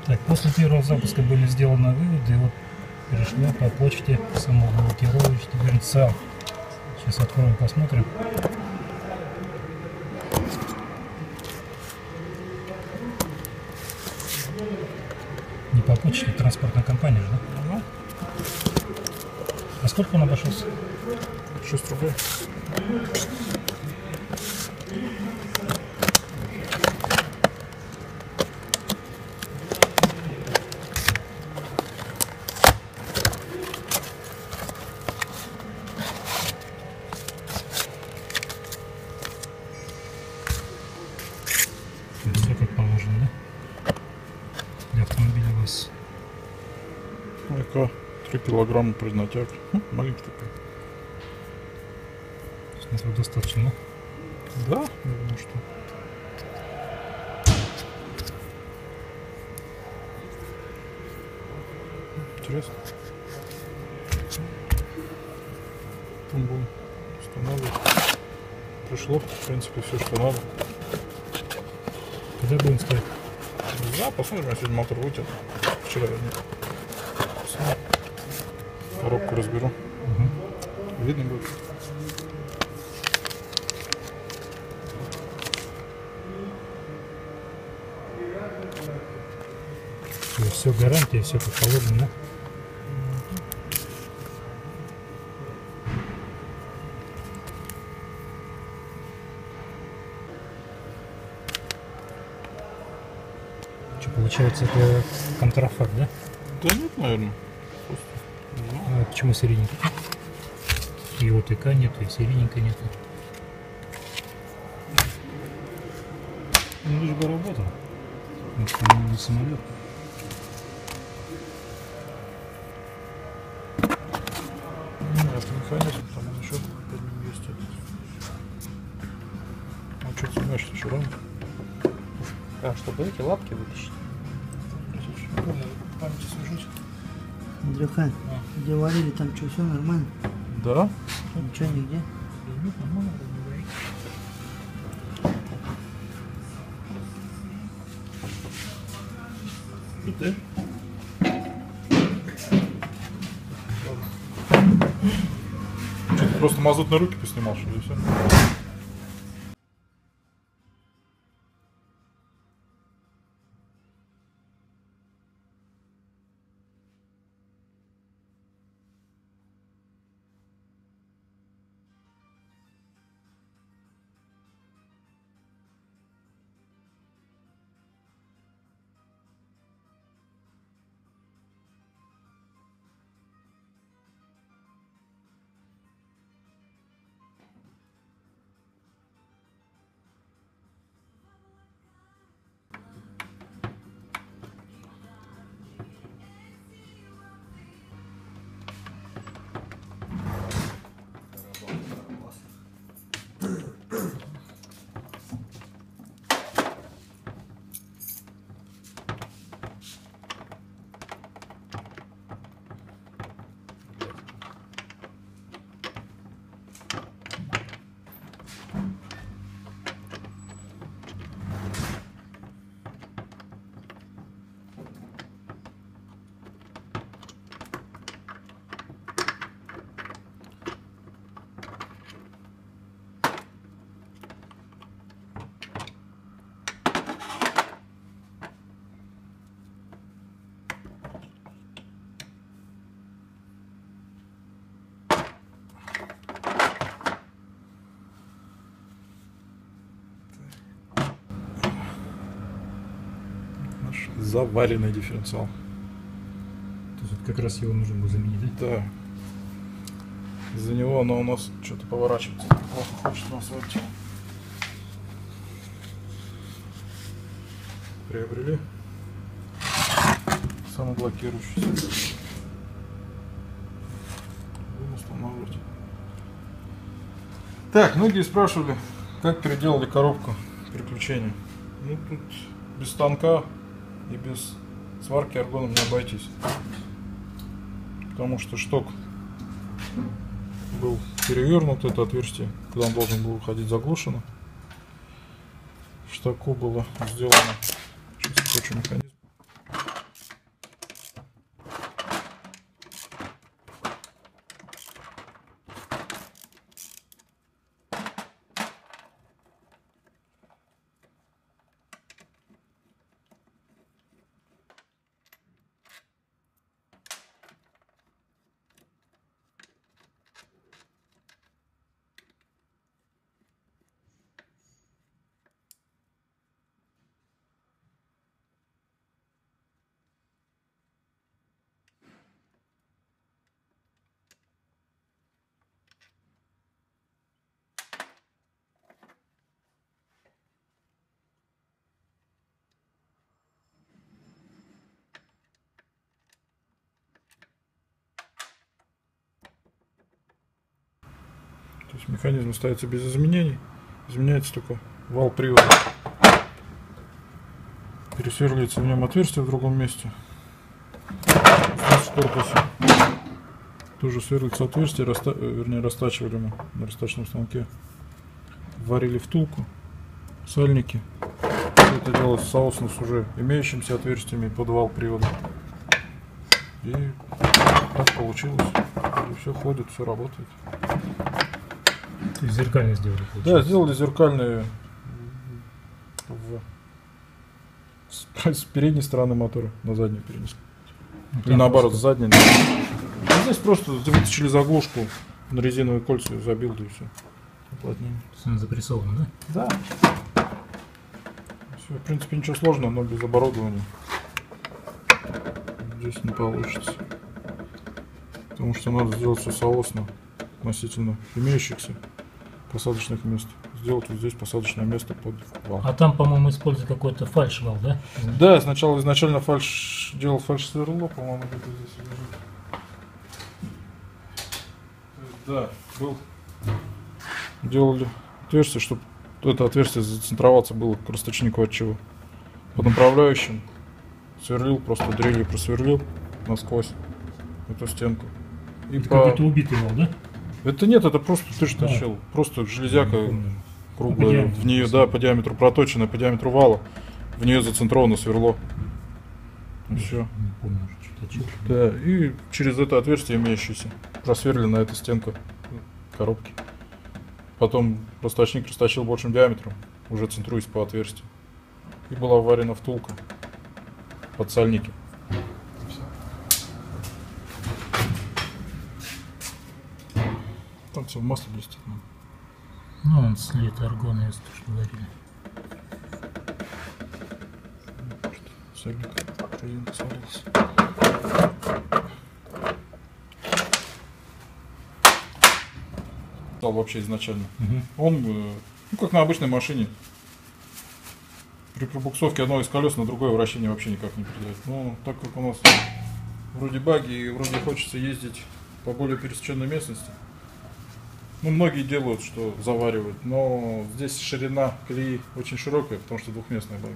Так, после первого запуска были сделаны выводы, и вот пришло по почте самоблокирующий дифференциал. Сейчас откроем, посмотрим. Не по почте, транспортная компания же, да? Ага. А сколько он обошелся? 6 рублей. Все как положено, да? Для автомобиля у вас. ЭК 3 килограмма преднатяг. Маленький такой. Смотрю, достаточно, да? Да, я думаю, что. Интересно. Там будем устанавливать. Пришло, в принципе, все, что надо. Когда будем ставить? Да, посмотрим, я сегодня мотор вытянул. Вчера я не. Коробку разберу. Угу. Видно будет. Все гарантия, все как положено, да? Что получается, это контрафакт, да? Да нет, наверное. Просто не знаю. А почему середненький? И ОТК нету, и середненько нету. Ну, лишь бы работал. Это не самолет. Это механизм, там он еще под ним есть. А что ты знаешь, что еще рано? А, чтобы эти лапки вытащить? Память освежить. Андрюха, где варили, там что, все нормально? Да? Ничего, нигде? Нет, нормально. И ты? Что, ты просто мазутные руки поснимал, что ли, все? Наш заваренный дифференциал. То есть вот как раз его нужно было заменить, да? Да. Из-за него оно у нас что-то поворачивается. Плохо хочет на асфальте. Приобрели самоблокирующийся. Будем устанавливать. Так, многие спрашивали, как переделали коробку переключения. Ну тут без станка и без сварки аргоном не обойтись. Потому что шток был перевернут, это отверстие, куда он должен был уходить, заглушено. В штоку было сделано, сейчас включу механизм. есть механизм ставится без изменений. Изменяется только вал привода. Пересверливается в нем отверстие в другом месте. Здесь в корпусе тоже сверлится отверстие, вернее растачивали мы на растачном станке. Варили втулку, сальники. Все это делалось соосно с уже имеющимися отверстиями под вал привода. И так получилось. И все ходит, все работает. То есть зеркально сделали, Да, получается? сделали зеркальные с передней стороны мотора на заднюю перенесли. Ну, И там наоборот, просто- с задней. А здесь просто вытащили заглушку на резиновые кольца и забил, да и все. Уплотнение. Она запрессована, да? Да. Все, в принципе, ничего сложного, но без оборудования здесь не получится. Потому что надо сделать все соосно относительно имеющихся посадочных мест. Сделать вот здесь посадочное место под вал. А там, по-моему, используют какой-то фальш-вал, да? Да, сначала изначально делал фальш-сверло, по-моему, где-то здесь лежит. Да, был. Делали отверстие, чтобы это отверстие зацентроваться было к расточнику от чего. По направляющим сверлил, просто дрелью просверлил насквозь эту стенку. И Это какой-то убитый вал, да? Это нет, это просто ты же Да. точил. Просто железяка Не помню. круглая, По диаметру в нее, да, по диаметру проточенная, по диаметру вала. В нее зацентровано сверло. И все. Не помню уже, что-то точил. Да, и через это отверстие имеющееся просверлена эта стенка коробки. Потом расточник расточил большим диаметром, уже центруясь по отверстию. И была вварена втулка под сальники. Там все в масле блестит. Ну, он след аргона, если то, что говорили. Сальник клиент свалился. Стал вообще изначально. Он, ну как на обычной машине, при пробуксовке одного из колес на другое вращение вообще никак не придает. Но так как у нас вроде баги и вроде хочется ездить по более пересеченной местности, ну многие делают, что заваривают, но здесь ширина колеи очень широкая, потому что двухместная баги.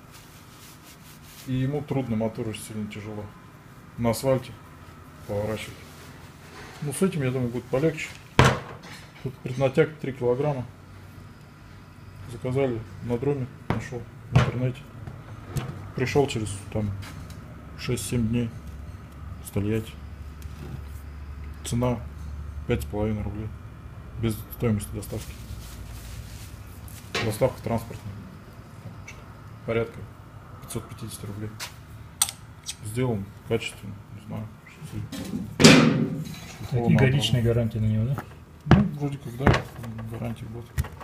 И ему трудно, мотор очень сильно тяжело на асфальте поворачивать. Ну с этим, я думаю, будет полегче. Тут преднатяг 3 килограмма. Заказали на дроме, нашел в интернете. Пришел через там 6-7 дней в Тольятти. Цена 5,5 рублей. Без стоимости доставки. Доставка транспортная. Порядка 550 рублей. Сделан качественно, не знаю. Какие годичные гарантии на него, да? Ну, вроде как, да, гарантия год.